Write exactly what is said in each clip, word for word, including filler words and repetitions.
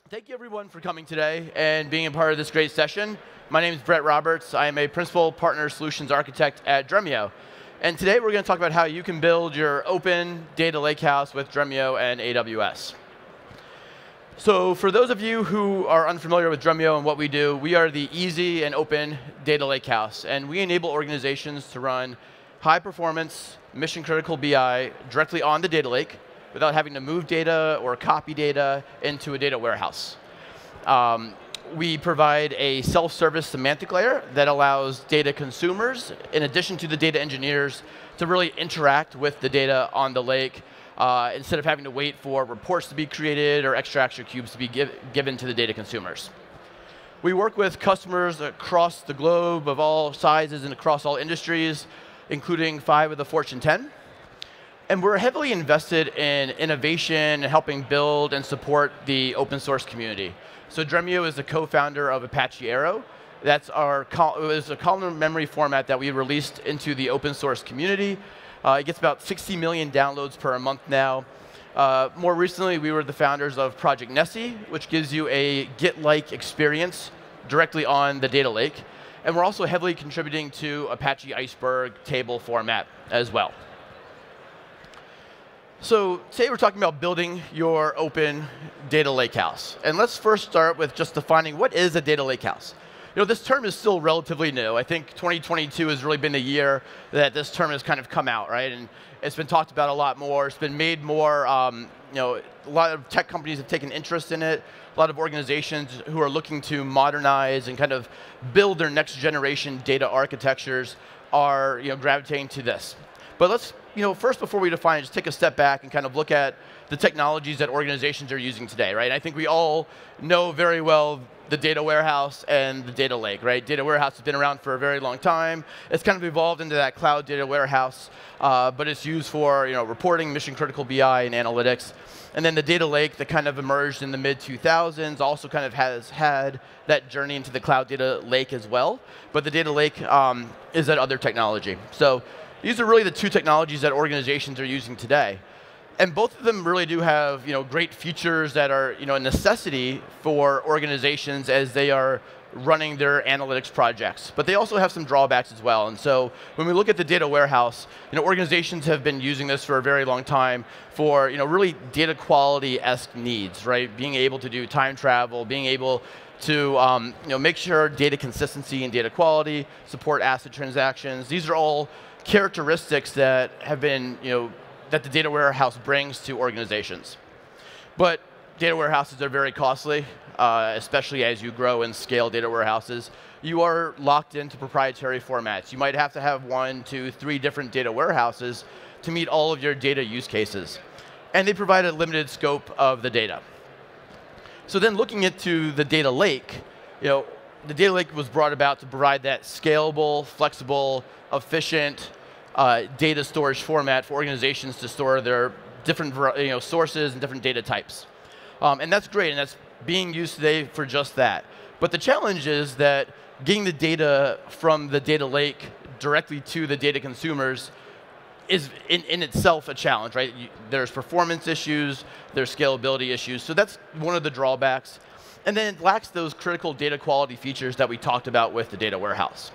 Thank you, everyone, for coming today and being a part of this great session. My name is Brett Roberts. I am a Principal Partner Solutions Architect at Dremio. And today, we're going to talk about how you can build your open data lakehouse with Dremio and A W S. So for those of you who are unfamiliar with Dremio and what we do, we are the easy and open data lakehouse. And we enable organizations to run high-performance, mission-critical B I directly on the data lake, without having to move data or copy data into a data warehouse. Um, we provide a self-service semantic layer that allows data consumers, in addition to the data engineers, to really interact with the data on the lake uh, instead of having to wait for reports to be created or extraction cubes to be give, given to the data consumers. We work with customers across the globe of all sizes and across all industries, including five of the Fortune ten. And we're heavily invested in innovation and helping build and support the open source community. So Dremio is the co-founder of Apache Arrow. That's our it was a column memory format that we released into the open source community. Uh, it gets about sixty million downloads per month now. Uh, more recently, we were the founders of Project Nessie, which gives you a Git-like experience directly on the data lake. And we're also heavily contributing to Apache Iceberg table format as well. So today we're talking about building your open data lakehouse. And let's first start with just defining what is a data lakehouse. You know, this term is still relatively new. I think twenty twenty-two has really been the year that this term has kind of come out, right? And it's been talked about a lot more. It's been made more, um, you know, a lot of tech companies have taken interest in it. A lot of organizations who are looking to modernize and kind of build their next generation data architectures are, you know, gravitating to this. But let's, you know, first, before we define it, just take a step back and kind of look at the technologies that organizations are using today, right? And I think we all know very well the data warehouse and the data lake, right? Data warehouse has been around for a very long time. It's kind of evolved into that cloud data warehouse, uh, but it's used for, you know, reporting, mission-critical B I, and analytics. And then the data lake that kind of emerged in the mid two thousands also kind of has had that journey into the cloud data lake as well. But the data lake um, is that other technology. So these are really the two technologies that organizations are using today. And both of them really do have, you know, great features that are, you know, a necessity for organizations as they are running their analytics projects. But they also have some drawbacks as well. And so when we look at the data warehouse, you know, organizations have been using this for a very long time for, you know, really data quality-esque needs, right? Being able to do time travel, being able to um, you know, make sure data consistency and data quality, support ACID transactions. These are all characteristics that have been, you know, that the data warehouse brings to organizations. But data warehouses are very costly, uh, especially as you grow and scale data warehouses. You are locked into proprietary formats. You might have to have one, two, three different data warehouses to meet all of your data use cases. And they provide a limited scope of the data. So then looking into the data lake, you know, the data lake was brought about to provide that scalable, flexible, efficient uh, data storage format for organizations to store their different, you know, sources and different data types. Um, and that's great, and that's being used today for just that. But the challenge is that getting the data from the data lake directly to the data consumers is in, in itself a challenge, right? You, there's performance issues, there's scalability issues, so that's one of the drawbacks. And then it lacks those critical data quality features that we talked about with the data warehouse.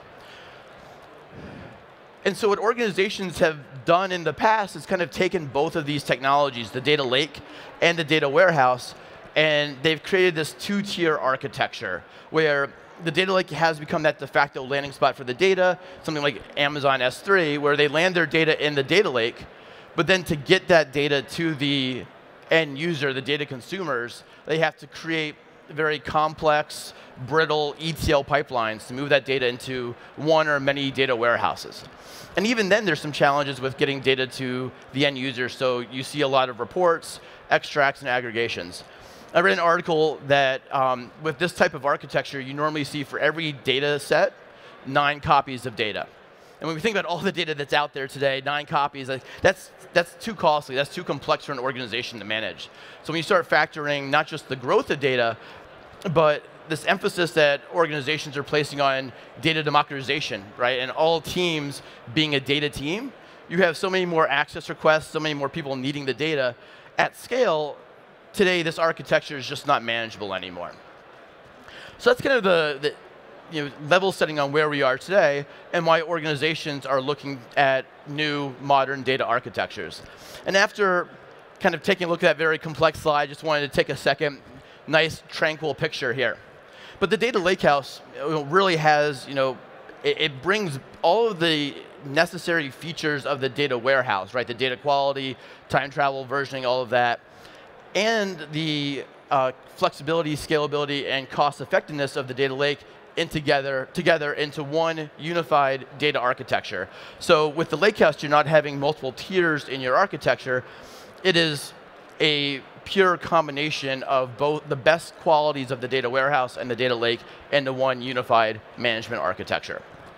And so what organizations have done in the past is kind of taken both of these technologies, the data lake and the data warehouse, and they've created this two-tier architecture where the data lake has become that de facto landing spot for the data, something like Amazon S three, where they land their data in the data lake, but then to get that data to the end user, the data consumers, they have to create very complex, brittle E T L pipelines to move that data into one or many data warehouses. And even then, there's some challenges with getting data to the end user, so you see a lot of reports, extracts, and aggregations. I read an article that um, with this type of architecture, you normally see for every data set, nine copies of data. And when we think about all the data that's out there today, nine copies, like, that's, that's too costly. That's too complex for an organization to manage. So when you start factoring not just the growth of data, but this emphasis that organizations are placing on data democratization, right? And all teams being a data team, you have so many more access requests, so many more people needing the data. At scale, today, this architecture is just not manageable anymore. So that's kind of the, the you know, level setting on where we are today and why organizations are looking at new modern data architectures. And after kind of taking a look at that very complex slide, I just wanted to take a second, nice tranquil picture here. But the data lakehouse really has, you know, it, it brings all of the necessary features of the data warehouse, right? The data quality, time travel, versioning, all of that, and the uh, flexibility, scalability, and cost effectiveness of the data lake in together, together into one unified data architecture. So with the lakehouse, you're not having multiple tiers in your architecture. It is a pure combination of both the best qualities of the data warehouse and the data lake into one unified management architecture.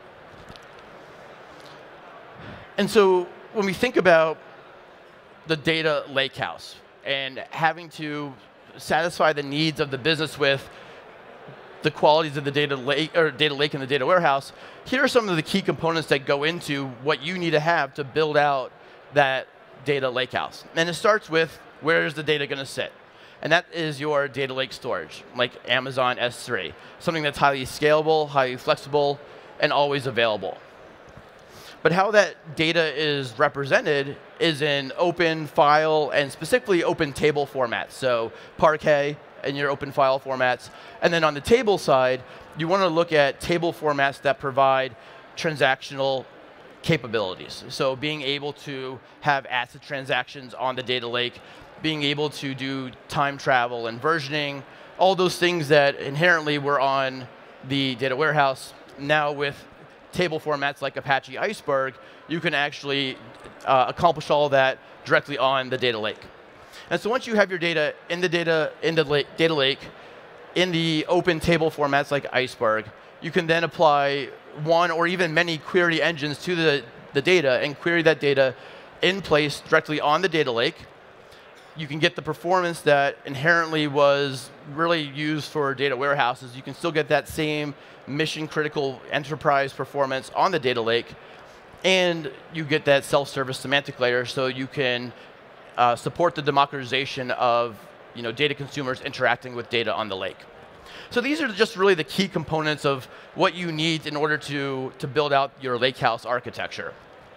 And so when we think about the data lakehouse and having to satisfy the needs of the business with the qualities of the data lake, or data lake and the data warehouse, here are some of the key components that go into what you need to have to build out that data lakehouse. And it starts with, where is the data going to sit? And that is your data lake storage, like Amazon S three, something that's highly scalable, highly flexible, and always available. But how that data is represented is in open file and specifically open table formats. So Parquet in your open file formats. And then on the table side, you want to look at table formats that provide transactional capabilities. So being able to have ACID transactions on the data lake, being able to do time travel and versioning, all those things that inherently were on the data warehouse. Now with table formats like Apache Iceberg, you can actually uh, accomplish all of that directly on the data lake. And so once you have your data in the data in the lake, data lake, in the open table formats like Iceberg, you can then apply one or even many query engines to the, the data and query that data in place directly on the data lake. You can get the performance that inherently was really used for data warehouses. You can still get that same mission-critical enterprise performance on the data lake, and you get that self-service semantic layer so you can uh, support the democratization of you know, data consumers interacting with data on the lake. So these are just really the key components of what you need in order to, to build out your lakehouse architecture.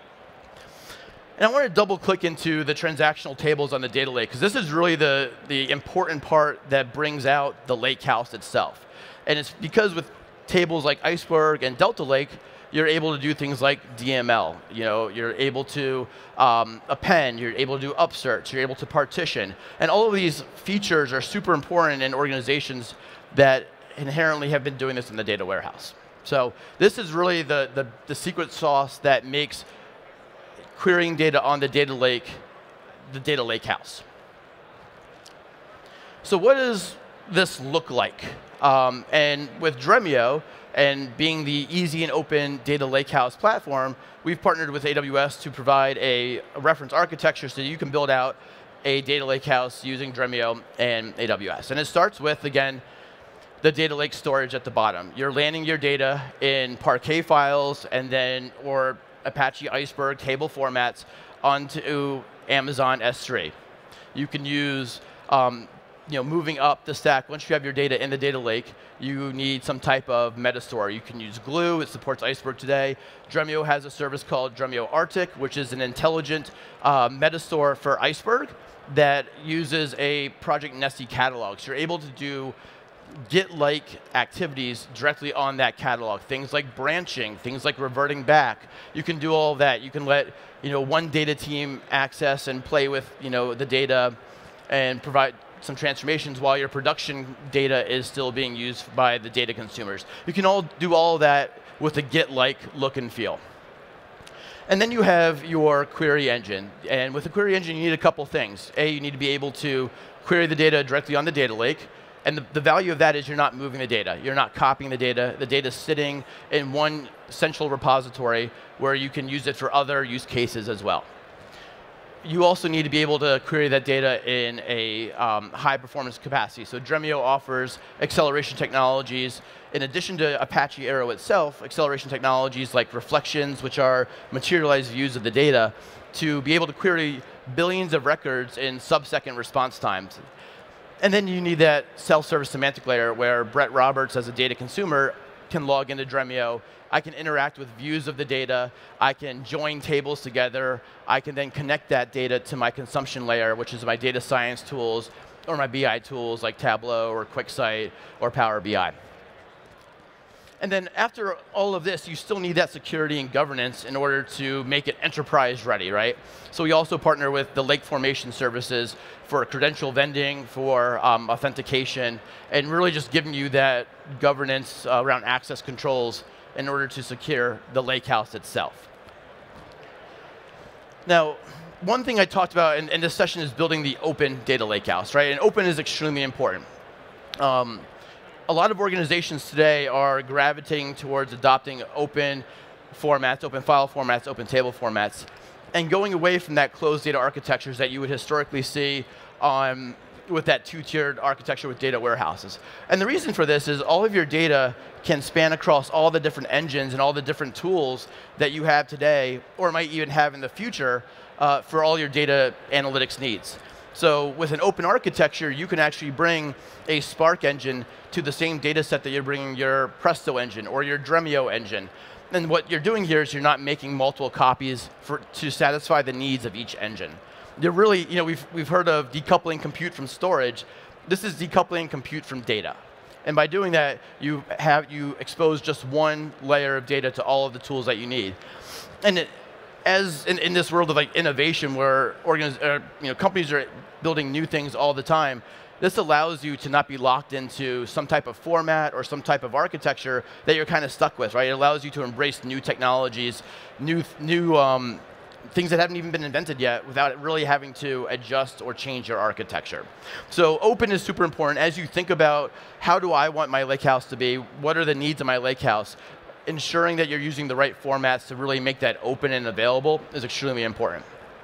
And I want to double click into the transactional tables on the data lake, because this is really the, the important part that brings out the lakehouse itself. And it's because with tables like Iceberg and Delta Lake, you're able to do things like D M L. You know, you're able to um, append, you're able to do upsearch, you're able to partition. And all of these features are super important in organizations that inherently have been doing this in the data warehouse. So this is really the, the, the secret sauce that makes querying data on the data lake the data lakehouse. So what does this look like? Um, and with Dremio, and being the easy and open data lakehouse platform, we've partnered with A W S to provide a, a reference architecture so you can build out a data lakehouse using Dremio and A W S. And it starts with, again, the data lake storage at the bottom. You're landing your data in Parquet files and then, or Apache Iceberg table formats onto Amazon S three. You can use um, you know, moving up the stack. Once you have your data in the data lake, you need some type of metastore. You can use Glue. It supports Iceberg today. Dremio has a service called Dremio Arctic, which is an intelligent uh, metastore for Iceberg that uses a Project Nessie catalog. So you're able to do Git-like activities directly on that catalog. Things like branching, things like reverting back. You can do all of that. You can let you know, one data team access and play with you know, the data and provide some transformations while your production data is still being used by the data consumers. You can all do all of that with a Git-like look and feel. And then you have your query engine. And with a query engine, you need a couple things. A, you need to be able to query the data directly on the data lake. And the, the value of that is you're not moving the data. You're not copying the data. The data is sitting in one central repository where you can use it for other use cases as well. You also need to be able to query that data in a um, high performance capacity. So Dremio offers acceleration technologies. In addition to Apache Arrow itself, acceleration technologies like reflections, which are materialized views of the data, to be able to query billions of records in sub-second response times. And then you need that self-service semantic layer where Brett Roberts, as a data consumer, can log into Dremio. I can interact with views of the data. I can join tables together. I can then connect that data to my consumption layer, which is my data science tools or my B I tools like Tableau or QuickSight or Power B I. And then after all of this, you still need that security and governance in order to make it enterprise ready, right? So we also partner with the Lake Formation services for credential vending, for um, authentication, and really just giving you that governance uh, around access controls in order to secure the Lakehouse itself. Now, one thing I talked about in, in this session is building the open data lakehouse, right? And open is extremely important. Um, A lot of organizations today are gravitating towards adopting open formats, open file formats, open table formats, and going away from that closed data architectures that you would historically see on, with that two-tiered architecture with data warehouses. And the reason for this is all of your data can span across all the different engines and all the different tools that you have today, or might even have in the future, uh, for all your data analytics needs. So with an open architecture, you can actually bring a Spark engine to the same data set that you're bringing your Presto engine or your Dremio engine. And what you're doing here is you're not making multiple copies for, to satisfy the needs of each engine. You're really, you know, we've, we've heard of decoupling compute from storage. This is decoupling compute from data. And by doing that, you, have, you expose just one layer of data to all of the tools that you need. And it, as in, in this world of like innovation where organiz uh, you know, companies are building new things all the time, this allows you to not be locked into some type of format or some type of architecture that you're kind of stuck with, right? It allows you to embrace new technologies, new, new um, things that haven't even been invented yet without really having to adjust or change your architecture. So open is super important. As you think about how do I want my lakehouse to be, what are the needs of my lakehouse, ensuring that you're using the right formats to really make that open and available is extremely important.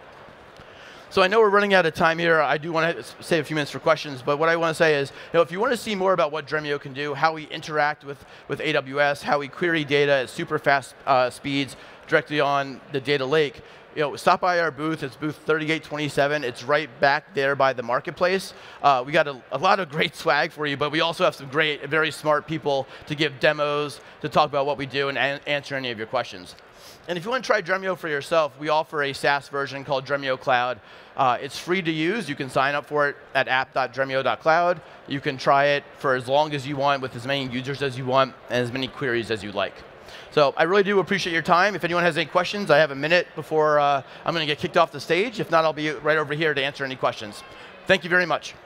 So I know we're running out of time here. I do want to save a few minutes for questions, but what I want to say is, you know, if you want to see more about what Dremio can do, how we interact with, with A W S, how we query data at super fast uh, speeds directly on the data lake, you know, stop by our booth. It's booth thirty-eight twenty-seven. It's right back there by the marketplace. Uh, we got a, a lot of great swag for you, but we also have some great, very smart people to give demos, to talk about what we do, and an answer any of your questions. And if you want to try Dremio for yourself, we offer a SaaS version called Dremio Cloud. Uh, it's free to use. You can sign up for it at app dot dremio dot cloud. You can try it for as long as you want with as many users as you want and as many queries as you like. So I really do appreciate your time. If anyone has any questions, I have a minute before uh, I'm going to get kicked off the stage. If not, I'll be right over here to answer any questions. Thank you very much.